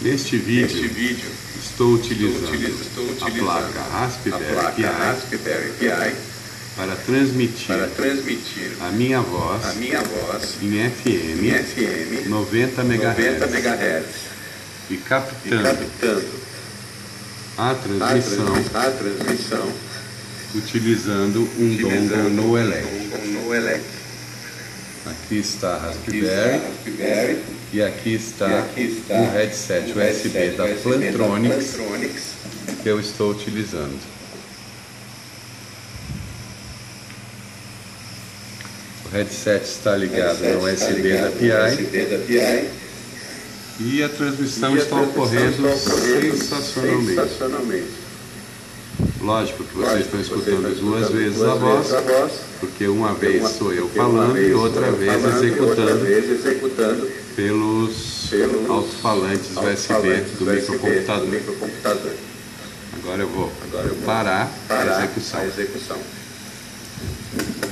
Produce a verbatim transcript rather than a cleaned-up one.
Neste vídeo, Neste vídeo estou utilizando, estou utilizando a placa Raspberry, a placa Pi Raspberry Pi para transmitir, para transmitir a minha voz, a minha voz em F M, em F M noventa noventa megahertz megahertz e e captando captando a a transmissão transmissão, a transmissão utilizando um dongle no elétrico. no elétrico. Aqui está a Aqui está Raspberry a Raspberry e aqui está e aqui está o headset o U S B headset da U S B Plantronics Plantronics que eu estou utilizando. O headset está ligado no U S B da Pi e a transmissão e a está transmissão ocorrendo está ocorrendo sensacionalmente. sensacionalmente. Lógico que vocês Lógico, estão vocês escutando estão duas escutando vezes duas a voz, vezes a voz, porque uma porque vez uma- sou eu porque uma falando e vez outra sou eu vez falando e outra executando vez executando pelos pelos alto-falantes U S B alto-falantes do U S B microcomputador. do microcomputador. Agora eu vou Agora eu vou parar a parar execução. a execução.